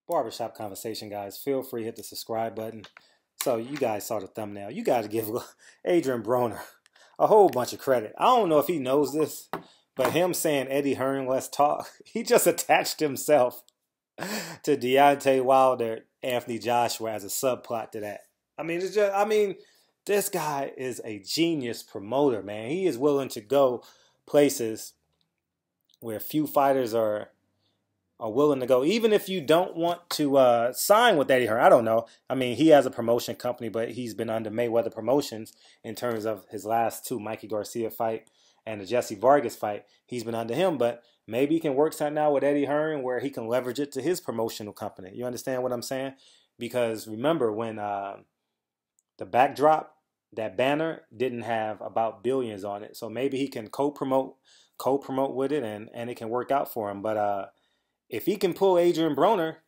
Barbershop conversation, guys. Feel free to hit the subscribe button. So you guys saw the thumbnail. You got to give Adrian Broner a whole bunch of credit. I don't know if he knows this, but him saying Eddie Hearn, let's talk, he just attached himself to Deontay Wilder, Anthony Joshua as a subplot to that. This guy is a genius promoter, man. He is willing to go places where few fighters are willing to go, even if you don't want to sign with Eddie Hearn. I don't know. I mean, he has a promotion company, but he's been under Mayweather Promotions in terms of his last two, Mikey Garcia fight and the Jesse Vargas fight. He's been under him, but maybe he can work something out with Eddie Hearn where he can leverage it to his promotional company. You understand what I'm saying? Because remember when the backdrop, that banner didn't have about billions on it. So maybe he can co-promote with it and it can work out for him. But if he can pull Adrian Broner,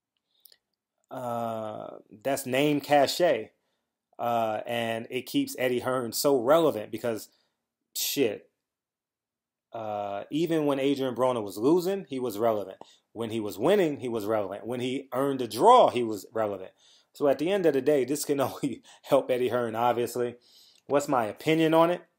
that's name cachet. And it keeps Eddie Hearn so relevant because, shit, even when Adrian Broner was losing, he was relevant. When he was winning, he was relevant. When he earned a draw, he was relevant. So at the end of the day, this can only help Eddie Hearn, obviously. What's my opinion on it?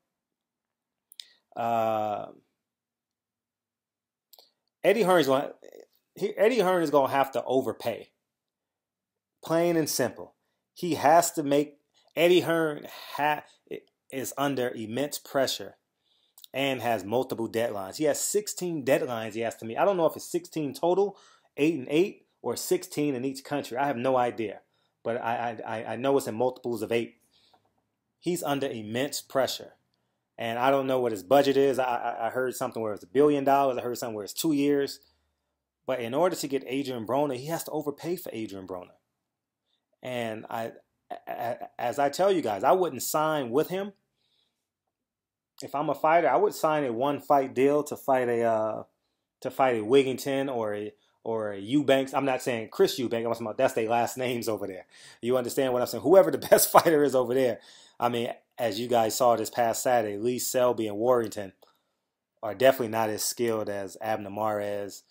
Eddie Hearn is going to have to overpay. Plain and simple. He has to make Eddie Hearn is under immense pressure and has multiple deadlines. He has 16 deadlines he has to meet. I don't know if it's 16 total, 8 and 8, or 16 in each country. I have no idea. But I know it's in multiples of 8. He's under immense pressure. And I don't know what his budget is. I heard something where it's $1 billion. I heard something where it's 2 years. But in order to get Adrian Broner, he has to overpay for Adrian Broner. And as I tell you guys, I wouldn't sign with him. If I'm a fighter, I would sign a one-fight deal to fight a Wigginton or a Eubanks. I'm not saying Chris Eubanks. I'm talking about that's their last names over there. You understand what I'm saying? Whoever the best fighter is over there. I mean, as you guys saw this past Saturday, Lee Selby and Warrington are definitely not as skilled as Abner Mares,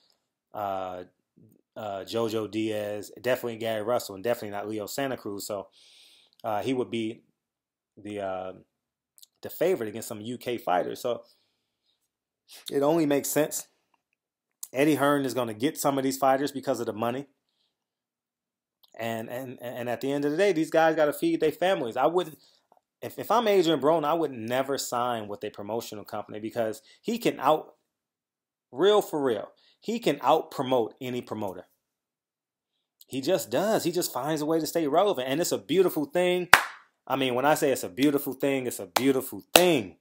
Jojo Diaz, definitely Gary Russell, and definitely not Leo Santa Cruz. So he would be the favorite against some UK fighters. So it only makes sense. Eddie Hearn is going to get some of these fighters because of the money. And at the end of the day, these guys got to feed their families. I wouldn't, if I'm Adrian Broner, I would never sign with a promotional company because he can he can out promote any promoter. He just does. He just finds a way to stay relevant. And it's a beautiful thing. I mean, when I say it's a beautiful thing, it's a beautiful thing.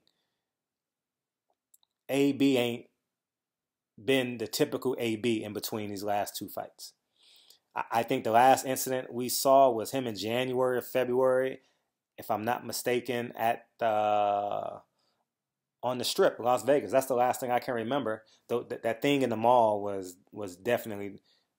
AB ain't been the typical AB in between these last two fights. I think the last incident we saw was him in January or February, if I'm not mistaken, at on the Strip, Las Vegas. That's the last thing I can remember. That thing in the mall was definitely.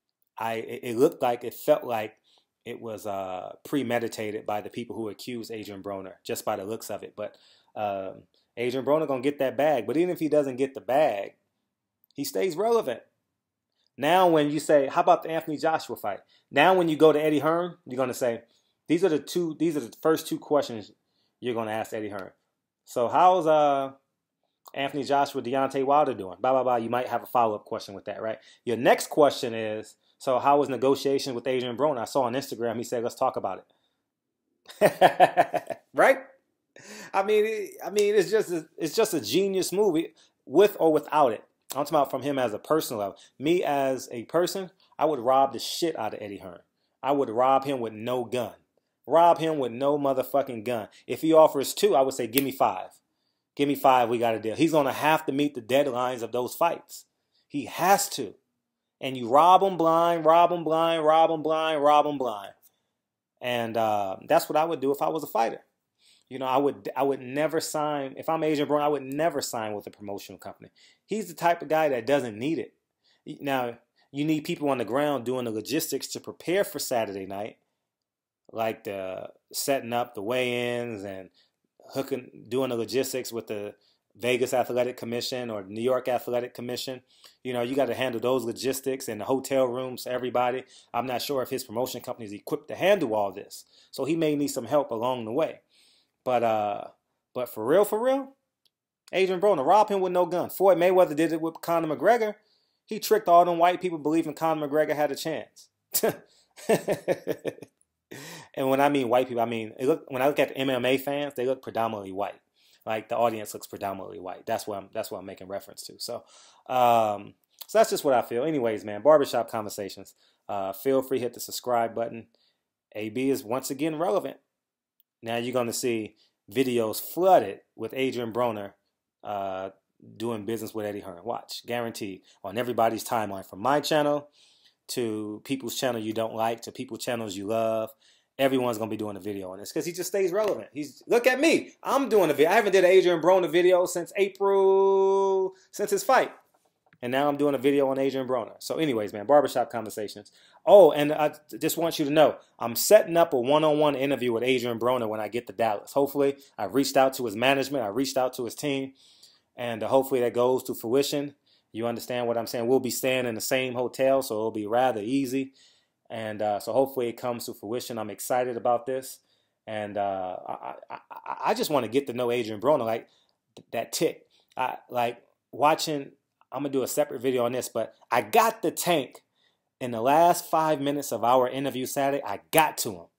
It felt like it was premeditated by the people who accused Adrian Broner, just by the looks of it. But Adrian Broner gonna get that bag. But even if he doesn't get the bag, he stays relevant. Now when you say, how about the Anthony Joshua fight? Now when you go to Eddie Hearn, you're going to say, these are the first two questions you're going to ask Eddie Hearn. So how's Anthony Joshua, Deontay Wilder doing? Blah, blah, blah. You might have a follow-up question with that, right? Your next question is, so how was negotiation with Adrian Broner? I saw on Instagram, he said, let's talk about it. Right? I mean, it's just a genius movie with or without it. I'm talking about from him as a personal level. Me as a person, I would rob the shit out of Eddie Hearn. I would rob him with no gun. Rob him with no motherfucking gun. If he offers 2, I would say, give me 5. Give me 5, we got a deal. He's going to have to meet the deadlines of those fights. He has to. And you rob him blind, rob him blind, rob him blind, rob him blind. And that's what I would do if I was a fighter. You know, I would never sign, if I'm Adrian Broner, I would never sign with a promotional company. He's the type of guy that doesn't need it. Now, you need people on the ground doing the logistics to prepare for Saturday night, like the setting up the weigh-ins and doing the logistics with the Vegas Athletic Commission or New York Athletic Commission. You know, you got to handle those logistics and the hotel rooms, everybody. I'm not sure if his promotion company is equipped to handle all this. So he may need some help along the way. But for real, Adrian Broner, rob him with no gun. Floyd Mayweather did it with Conor McGregor. He tricked all them white people believing Conor McGregor had a chance. And when I mean white people, I mean, when I look at the MMA fans, they look predominantly white. Like the audience looks predominantly white. That's what I'm making reference to. So that's just what I feel. Anyways, man, Barbershop Conversations. Feel free to hit the subscribe button. AB is once again relevant. Now you're going to see videos flooded with Adrian Broner doing business with Eddie Hearn. Watch, guaranteed, on everybody's timeline, from my channel to people's channel you don't like to people's channels you love. Everyone's going to be doing a video on this because he just stays relevant. Look at me. I'm doing a video. I haven't did an Adrian Broner video since April, since his fight. And now I'm doing a video on Adrian Broner. So anyways, man, Barbershop Conversations. Oh, and I just want you to know, I'm setting up a one-on-one interview with Adrian Broner when I get to Dallas. Hopefully, I reached out to his management. I reached out to his team. And hopefully that goes to fruition. You understand what I'm saying? We'll be staying in the same hotel, so it'll be rather easy. And so hopefully it comes to fruition. I'm excited about this. And I just want to get to know Adrian Broner, like that tick. Like watching, I'm going to do a separate video on this, but I got the Tank in the last 5 minutes of our interview Saturday. I got to him.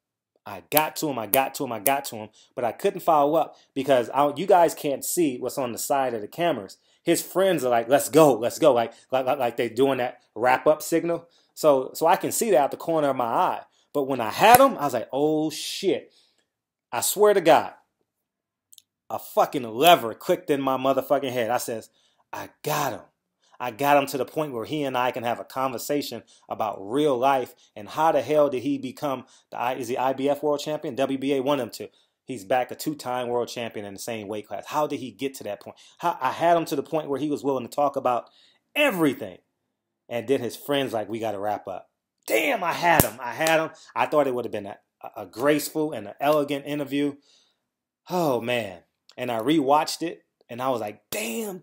But I couldn't follow up because you guys can't see what's on the side of the cameras. His friends are like, let's go. Like they're doing that wrap-up signal. So I can see that out the corner of my eye. But when I had him, I was like, oh, shit. I swear to God, a fucking lever clicked in my motherfucking head. I says, I got him. I got him to the point where he and I can have a conversation about real life and how the hell did he become, is he IBF world champion? WBA won him to. He's back a 2-time world champion in the same weight class. How did he get to that point? I had him to the point where he was willing to talk about everything. And then his friends like, we got to wrap up. Damn, I had him. I thought it would have been a graceful and an elegant interview. Oh, man. And I rewatched it, and I was like, damn.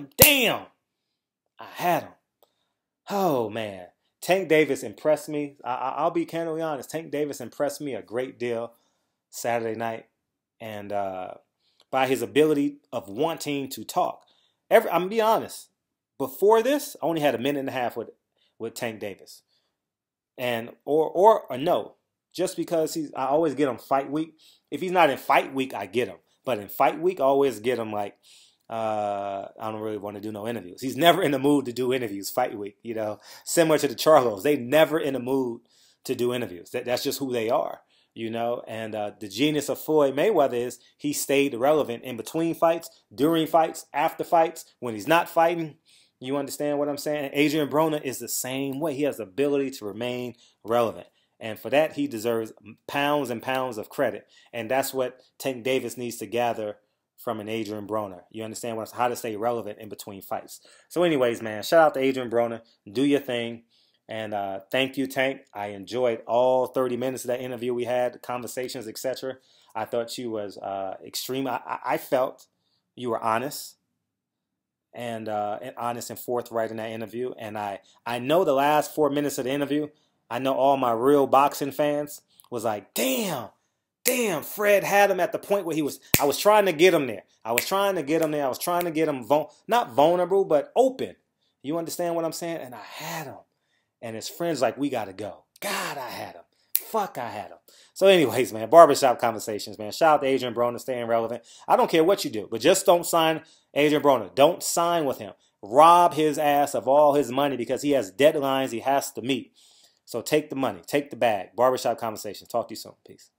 I had him. Oh, man. Tank Davis impressed me. I'll be candidly honest. Tank Davis impressed me a great deal Saturday night. And by his ability of wanting to talk. I'm going to be honest. Before this, I only had a minute and a half with Tank Davis. And or no, just because I always get him fight week. If he's not in fight week, I get him. But in fight week, I always get him like, I don't really want to do no interviews. He's never in the mood to do interviews fight week, you know. Similar to the Charlos. They never in the mood to do interviews. That's just who they are, you know. And the genius of Floyd Mayweather is he stayed relevant in between fights, during fights, after fights, when he's not fighting. You understand what I'm saying? Adrian Broner is the same way. He has the ability to remain relevant. And for that, he deserves pounds and pounds of credit. And that's what Tank Davis needs to gather from an Adrian Broner. You understand how to stay relevant in between fights. So anyways, man, shout out to Adrian Broner. Do your thing. And thank you, Tank. I enjoyed all 30 minutes of that interview we had, the conversations, etc. I thought you was extreme. I felt you were honest. And honest and forthright in that interview. And I know the last 4 minutes of the interview, I know all my real boxing fans was like, damn, Fred had him at the point where I was trying to get him there. I was trying to get him not vulnerable, but open. You understand what I'm saying? And I had him. And his friends like, we got to go. God, I had him. Fuck, I had him. So anyways, man, Barbershop Conversations, man. Shout out to Adrian Broner, staying relevant. I don't care what you do, but just don't sign Adrian Broner. Don't sign with him. Rob his ass of all his money because he has deadlines he has to meet. So take the money. Take the bag. Barbershop Conversations. Talk to you soon. Peace.